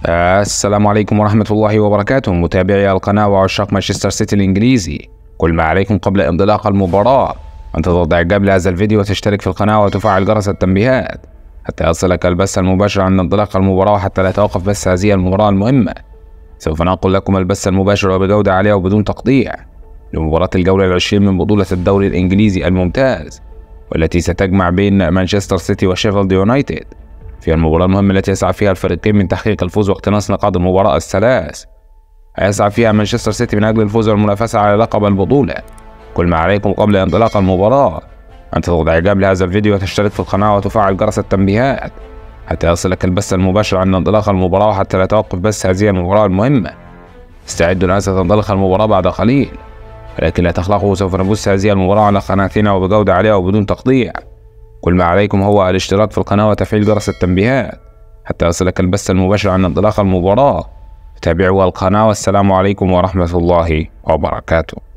السلام عليكم ورحمة الله وبركاته، متابعي القناة وعشاق مانشستر سيتي الإنجليزي. كل ما عليكم قبل انطلاق المباراة أن تضغط إعجاب لهذا الفيديو وتشترك في القناة وتفعل جرس التنبيهات حتى يصلك البث المباشر عند انطلاق المباراة، وحتى لا توقف بث هذه المباراة المهمة. سوف ننقل لكم البث المباشر وبجودة عالية وبدون تقطيع لمباراة الجولة العشرين من بطولة الدوري الإنجليزي الممتاز، والتي ستجمع بين مانشستر سيتي وشيفيلد يونايتد في المباراة المهمة التي يسعى فيها الفريقين من تحقيق الفوز واقتناص نقاط المباراة الثلاث. يسعى فيها مانشستر سيتي من أجل الفوز والمنافسة على لقب البطولة. كل ما عليكم قبل انطلاق المباراة أن تضغط إعجاب لهذا الفيديو وتشترك في القناة وتفعل جرس التنبيهات حتى يصلك البث المباشر عند انطلاق المباراة، وحتى لا توقف بث هذه المباراة المهمة. استعدوا لأن ستنطلق المباراة بعد قليل، ولكن لا تقلقوا، سوف نبث هذه المباراة على قناتنا وبجودة عالية وبدون تقطيع. كل ما عليكم هو الاشتراك في القناة وتفعيل جرس التنبيهات حتى يصلك البث المباشر عن انطلاق المباراة. تابعوا القناة، والسلام عليكم ورحمة الله وبركاته.